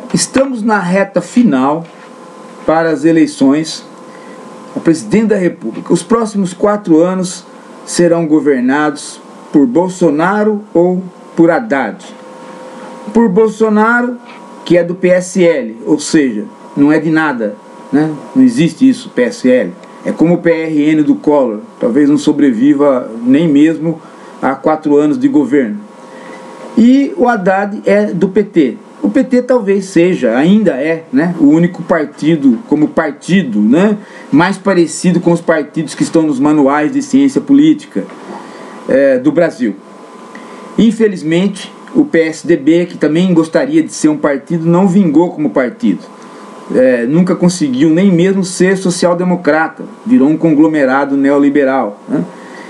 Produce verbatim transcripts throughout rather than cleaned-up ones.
estamos na reta final para as eleições ao presidente da República. Os próximos quatro anos serão governados por Bolsonaro ou por Haddad. Por Bolsonaro, que é do P S L, ou seja, não é de nada, né? Não existe isso, P S L. É como o P R N do Collor, talvez não sobreviva nem mesmo a quatro anos de governo. E o Haddad é do P T. O P T talvez seja, ainda é, né, o único partido, como partido, né, mais parecido com os partidos que estão nos manuais de ciência política é, do Brasil. Infelizmente, o P S D B, que também gostaria de ser um partido, não vingou como partido. É, nunca conseguiu nem mesmo ser social-democrata, virou um conglomerado neoliberal, né?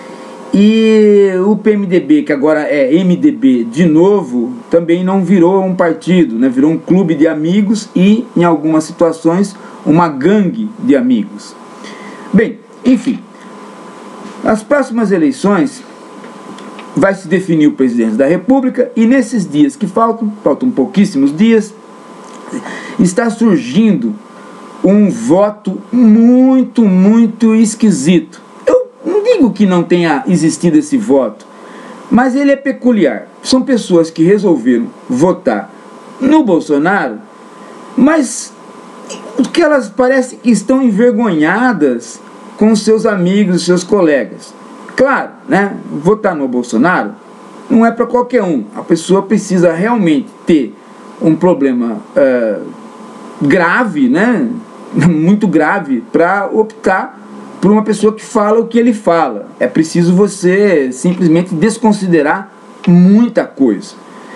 E o P M D B, que agora é M D B de novo, também não virou um partido, né? Virou um clube de amigos e, em algumas situações, uma gangue de amigos. Bem, enfim, nas próximas eleições vai se definir o presidente da República, e nesses dias que faltam, faltam pouquíssimos dias, está surgindo um voto muito, muito esquisito. Eu não digo que não tenha existido esse voto, mas ele é peculiar. São pessoas que resolveram votar no Bolsonaro, mas que elas parecem que estão envergonhadas com seus amigos, seus colegas. Claro, né? Votar no Bolsonaro não é para qualquer um. A pessoa precisa realmente ter um problema uh, grave, né? Muito grave, para optar por uma pessoa que fala o que ele fala. É preciso você simplesmente desconsiderar muita coisa.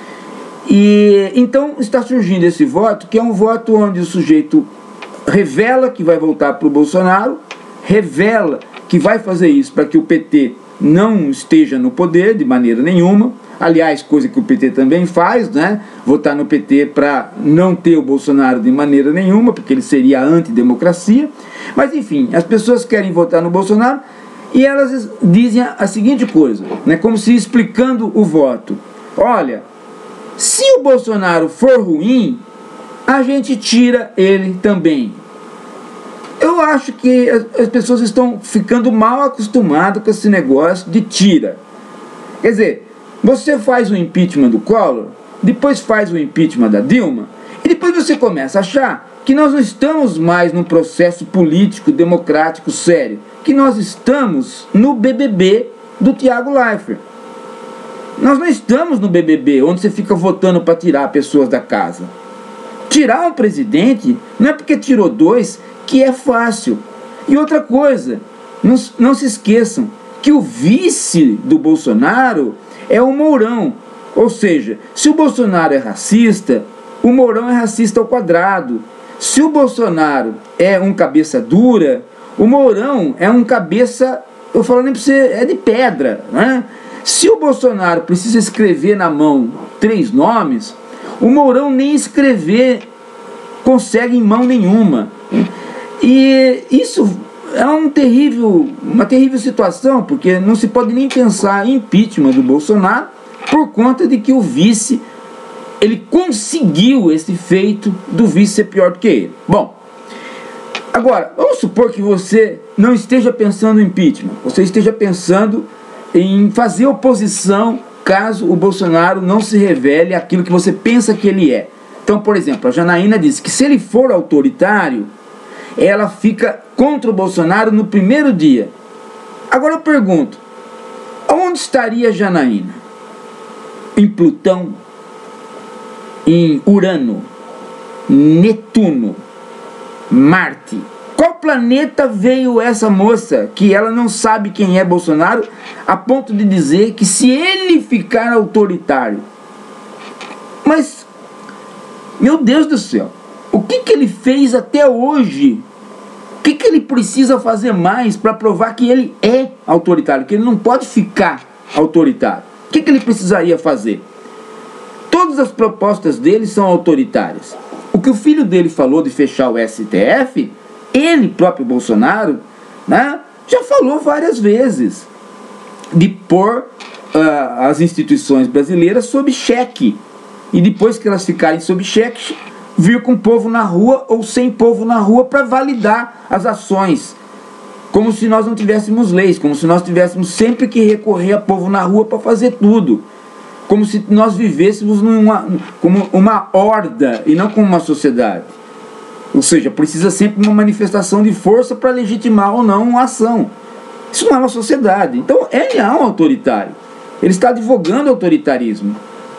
E então está surgindo esse voto, que é um voto onde o sujeito revela que vai voltar para o Bolsonaro, revela que vai fazer isso para que o P T não esteja no poder de maneira nenhuma. Aliás, coisa que o P T também faz, né? Votar no P T para não ter o Bolsonaro de maneira nenhuma, porque ele seria a antidemocracia. Mas enfim, as pessoas querem votar no Bolsonaro e elas dizem a seguinte coisa, né? Como se explicando o voto. Olha, se o Bolsonaro for ruim, a gente tira ele também. Eu acho que as pessoas estão ficando mal acostumadas com esse negócio de tira. Quer dizer, você faz o impeachment do Collor, depois faz o impeachment da Dilma, e depois você começa a achar que nós não estamos mais num processo político, democrático, sério, que nós estamos no B B B do Thiago Leifert. Nós não estamos no B B B, onde você fica votando para tirar pessoas da casa. Tirar um presidente não é porque tirou dois que é fácil. E outra coisa, não, não se esqueçam que o vice do Bolsonaro é o Mourão. Ou seja, se o Bolsonaro é racista, o Mourão é racista ao quadrado. Se o Bolsonaro é um cabeça dura, o Mourão é um cabeça, eu falo nem para você, é de pedra, né? Se o Bolsonaro precisa escrever na mão três nomes, o Mourão nem escrever consegue em mão nenhuma. E isso é um terrível, uma terrível situação, porque não se pode nem pensar em impeachment do Bolsonaro por conta de que o vice, ele conseguiu esse feito do vice ser pior do que ele. Bom, agora, vamos supor que você não esteja pensando em impeachment, você esteja pensando em fazer oposição caso o Bolsonaro não se revele aquilo que você pensa que ele é. Então, por exemplo, a Janaína disse que se ele for autoritário, ela fica contra o Bolsonaro no primeiro dia. Agora eu pergunto, onde estaria Janaína? Em Plutão? Em Urano? Netuno? Marte? Qual planeta veio essa moça que ela não sabe quem é Bolsonaro, a ponto de dizer que se ele ficar autoritário... Mas, meu Deus do céu, o que, que ele fez até hoje? O que, que ele precisa fazer mais para provar que ele é autoritário, que ele não pode ficar autoritário? O que, que ele precisaria fazer? Todas as propostas dele são autoritárias. O que o filho dele falou de fechar o S T F, ele próprio, Bolsonaro, né, já falou várias vezes de pôr uh, as instituições brasileiras sob cheque. E depois que elas ficarem sob cheque, vir com o povo na rua ou sem povo na rua para validar as ações. Como se nós não tivéssemos leis, como se nós tivéssemos sempre que recorrer a povo na rua para fazer tudo. Como se nós vivêssemos numa, como uma horda e não como uma sociedade. Ou seja, precisa sempre uma manifestação de força para legitimar ou não uma ação. Isso não é uma sociedade. Então ele é um autoritário. Ele está advogando autoritarismo.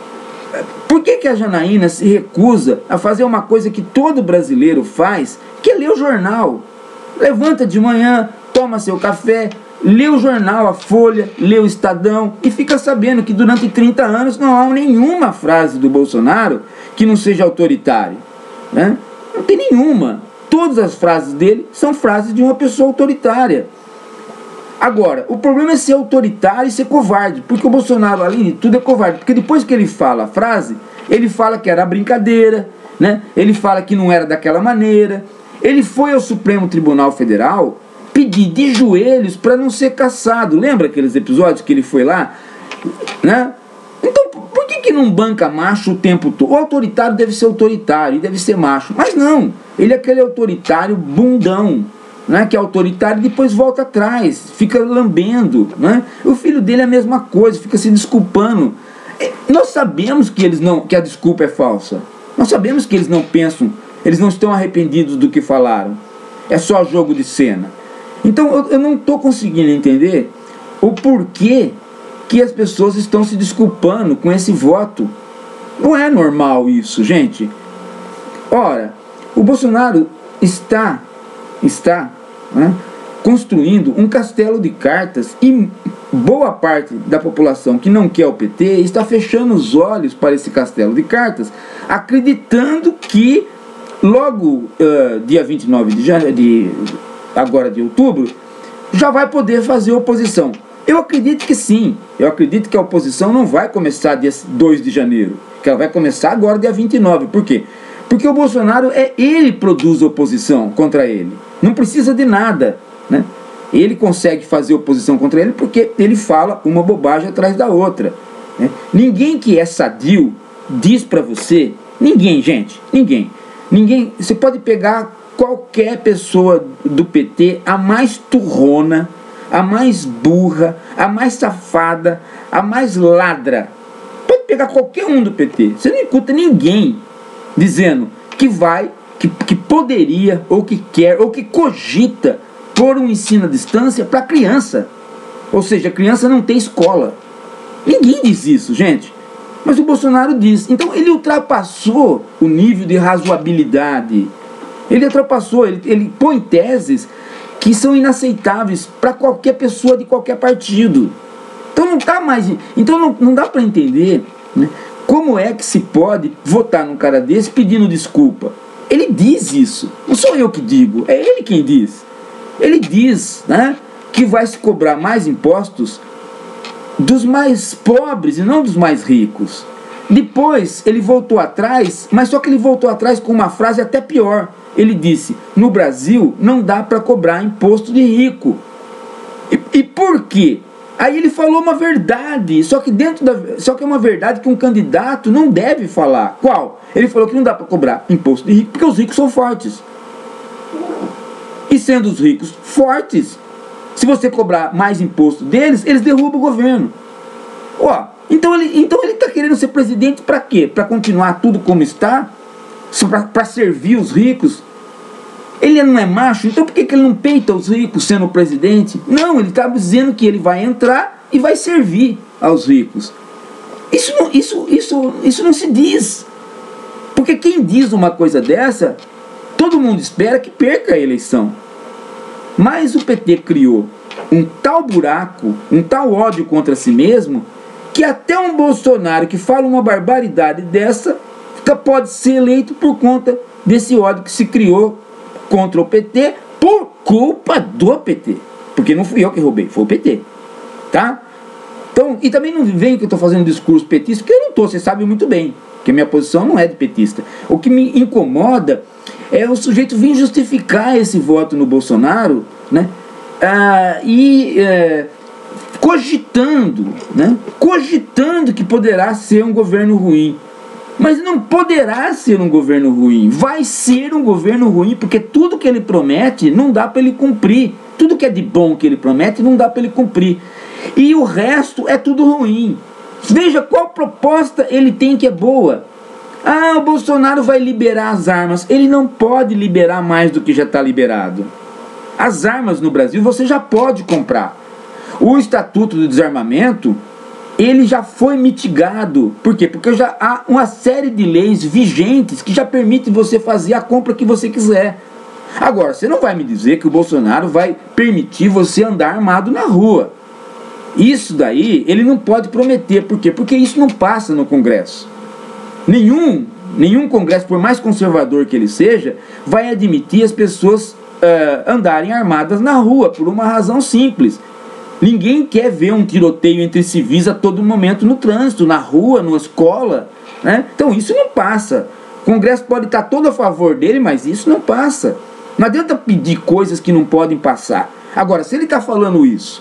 Por que que a Janaína se recusa a fazer uma coisa que todo brasileiro faz, que é ler o jornal? Levanta de manhã, toma seu café, lê o jornal, a Folha, lê o Estadão e fica sabendo que durante trinta anos não há nenhuma frase do Bolsonaro que não seja autoritária, né? Não tem nenhuma. Todas as frases dele são frases de uma pessoa autoritária. Agora, o problema é ser autoritário e ser covarde, porque o Bolsonaro, além de tudo, é covarde, porque depois que ele fala a frase, ele fala que era brincadeira, né? Ele fala que não era daquela maneira. Ele foi ao Supremo Tribunal Federal pedir de joelhos para não ser cassado. Lembra aqueles episódios que ele foi lá, né? Então, por que que não banca macho o tempo todo? O autoritário deve ser autoritário e deve ser macho, mas não, ele é aquele autoritário bundão, né, que é autoritário e depois volta atrás, fica lambendo, né? O filho dele é a mesma coisa, fica se desculpando. Nós sabemos que, eles não, que a desculpa é falsa. Nós sabemos que eles não pensam, eles não estão arrependidos do que falaram. É só jogo de cena. Então eu, eu não estou conseguindo entender o porquê que as pessoas estão se desculpando com esse voto. Não é normal isso, gente. Ora, o Bolsonaro está... está né, construindo um castelo de cartas e boa parte da população que não quer o P T está fechando os olhos para esse castelo de cartas, acreditando que logo uh, dia vinte e nove de, jane... de agora de outubro já vai poder fazer oposição. Eu acredito que sim, eu acredito que a oposição não vai começar dia dois de janeiro, que ela vai começar agora dia vinte e nove. Por quê? Porque o Bolsonaro, é ele produz oposição contra ele. Não precisa de nada, né? Ele consegue fazer oposição contra ele porque ele fala uma bobagem atrás da outra, né? Ninguém que é sadio diz pra você, ninguém, gente, ninguém, ninguém, você pode pegar qualquer pessoa do P T, a mais turrona, a mais burra, a mais safada, a mais ladra, pode pegar qualquer um do P T, você não escuta ninguém dizendo que vai, que, que poderia, ou que quer, ou que cogita pôr um ensino à distância para criança. Ou seja, a criança não tem escola. Ninguém diz isso, gente. Mas o Bolsonaro diz. Então ele ultrapassou o nível de razoabilidade. Ele ultrapassou, ele, ele põe teses que são inaceitáveis para qualquer pessoa de qualquer partido. Então não tá mais. Então não, não dá para entender, né, como é que se pode votar num cara desse pedindo desculpa. Ele diz isso, não sou eu que digo, é ele quem diz. Ele diz, né, que vai se cobrar mais impostos dos mais pobres e não dos mais ricos. Depois ele voltou atrás, mas só que ele voltou atrás com uma frase até pior. Ele disse, no Brasil não dá para cobrar imposto de rico. E, e por quê? Aí ele falou uma verdade, só que dentro da, só que é uma verdade que um candidato não deve falar. Qual? Ele falou que não dá para cobrar imposto de rico porque os ricos são fortes. E sendo os ricos fortes, se você cobrar mais imposto deles, eles derrubam o governo. Ó, então ele então ele está querendo ser presidente para quê? Para continuar tudo como está? Para servir os ricos? Ele não é macho, então por que, que ele não peita os ricos sendo presidente? Não, ele está dizendo que ele vai entrar e vai servir aos ricos. Isso não, isso, isso, isso não se diz. Porque quem diz uma coisa dessa, todo mundo espera que perca a eleição. Mas o P T criou um tal buraco, um tal ódio contra si mesmo, que até um Bolsonaro que fala uma barbaridade dessa pode ser eleito por conta desse ódio que se criou contra o P T por culpa do P T. Porque não fui eu que roubei, foi o P T. Tá? Então, e também não vem que eu estou fazendo um discurso petista, porque eu não estou, você sabe muito bem, que a minha posição não é de petista. O que me incomoda é o sujeito vir justificar esse voto no Bolsonaro, né? Ah, e é, cogitando, né? Cogitando que poderá ser um governo ruim. Mas não poderá ser um governo ruim. Vai ser um governo ruim, porque tudo que ele promete não dá para ele cumprir. Tudo que é de bom que ele promete não dá para ele cumprir. E o resto é tudo ruim. Veja qual proposta ele tem que é boa. Ah, o Bolsonaro vai liberar as armas. Ele não pode liberar mais do que já está liberado. As armas no Brasil você já pode comprar. O Estatuto do Desarmamento, ele já foi mitigado. Por quê? Porque já há uma série de leis vigentes que já permitem você fazer a compra que você quiser. Agora, você não vai me dizer que o Bolsonaro vai permitir você andar armado na rua. Isso daí ele não pode prometer. Por quê? Porque isso não passa no Congresso. Nenhum, nenhum Congresso, por mais conservador que ele seja, vai admitir as pessoas uh, andarem armadas na rua, por uma razão simples. Ninguém quer ver um tiroteio entre civis a todo momento no trânsito, na rua, na escola, né? Então isso não passa. O Congresso pode estar todo a favor dele, mas isso não passa. Não adianta pedir coisas que não podem passar. Agora, se ele está falando isso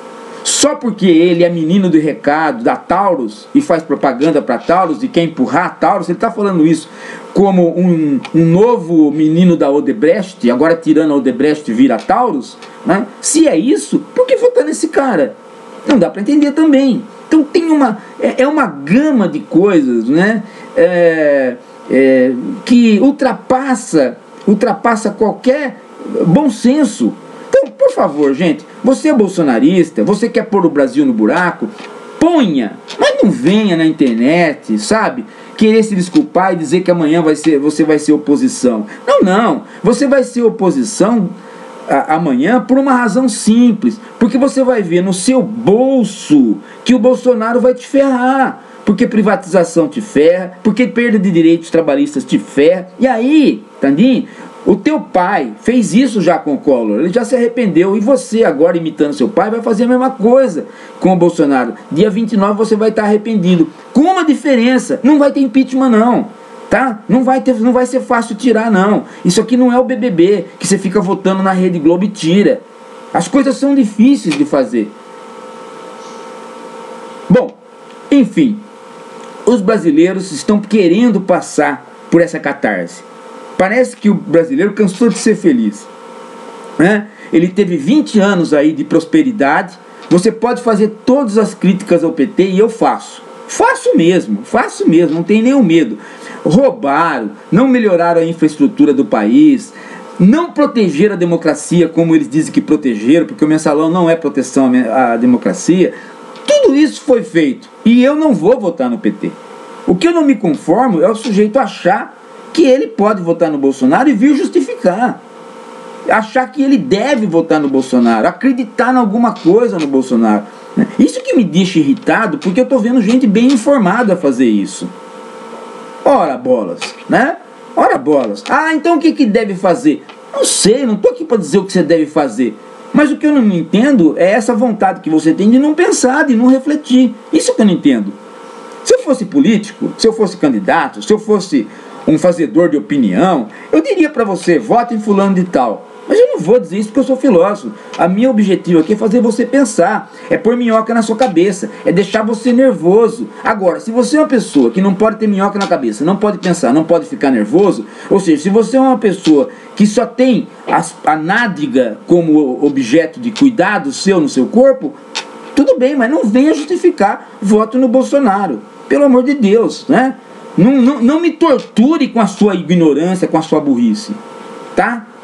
só porque ele é menino do recado da Taurus e faz propaganda para Taurus e quer empurrar a Taurus, ele está falando isso como um, um novo menino da Odebrecht, agora tirando a Odebrecht vira Taurus, né? Se é isso, por que votar nesse cara? Não dá para entender também. Então tem uma, é, é uma gama de coisas, né? é, é, que ultrapassa, ultrapassa qualquer bom senso. Então, por favor, gente, você é bolsonarista, você quer pôr o Brasil no buraco, ponha, mas não venha na internet, sabe, querer se desculpar e dizer que amanhã vai ser, você vai ser oposição. Não, não, você vai ser oposição a, amanhã por uma razão simples, porque você vai ver no seu bolso que o Bolsonaro vai te ferrar, porque privatização te ferra, porque perda de direitos trabalhistas te ferra, e aí, Tandinho, o teu pai fez isso já com o Collor, ele já se arrependeu, e você agora imitando seu pai vai fazer a mesma coisa com o Bolsonaro. Dia vinte e nove você vai estar arrependido, com uma diferença, não vai ter impeachment não, tá? Não vai ter, não vai ser fácil tirar não, isso aqui não é o B B B, que você fica votando na Rede Globo e tira, as coisas são difíceis de fazer. Bom, enfim, os brasileiros estão querendo passar por essa catarse. Parece que o brasileiro cansou de ser feliz, né? Ele teve vinte anos aí de prosperidade. Você pode fazer todas as críticas ao P T e eu faço. Faço mesmo, faço mesmo, não tem nenhum medo. Roubaram, não melhoraram a infraestrutura do país, não protegeram a democracia como eles dizem que protegeram, porque o mensalão não é proteção à democracia. Tudo isso foi feito e eu não vou votar no P T. O que eu não me conformo é o sujeito achar que ele pode votar no Bolsonaro e vir justificar. Achar que ele deve votar no Bolsonaro, acreditar em alguma coisa no Bolsonaro. Isso que me deixa irritado, porque eu estou vendo gente bem informada fazer isso. Ora bolas, né? Ora bolas. Ah, então o que, que deve fazer? Não sei, não estou aqui para dizer o que você deve fazer. Mas o que eu não entendo é essa vontade que você tem de não pensar, de não refletir. Isso que eu não entendo. Se eu fosse político, se eu fosse candidato, se eu fosse um fazedor de opinião, eu diria para você, vote em fulano de tal. Mas eu não vou dizer isso porque eu sou filósofo. A meu objetivo aqui é fazer você pensar, é pôr minhoca na sua cabeça, é deixar você nervoso. Agora, se você é uma pessoa que não pode ter minhoca na cabeça, não pode pensar, não pode ficar nervoso, ou seja, se você é uma pessoa que só tem as, a nádega como objeto de cuidado seu no seu corpo, tudo bem, mas não venha justificar voto no Bolsonaro. Pelo amor de Deus, né? Não, não, não me torture com a sua ignorância, com a sua burrice, tá?